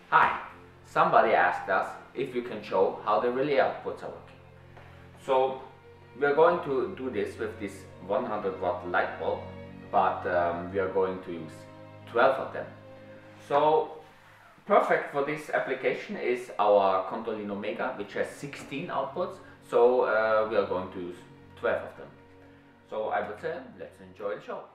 Hi, somebody asked us if you can show how the relay outputs are working. So we are going to do this with this 100 watt light bulb, but we are going to use 12 of them. So perfect for this application is our CONTROLLINO Mega, which has 16 outputs. So we are going to use 12 of them. So I would say let's enjoy the show.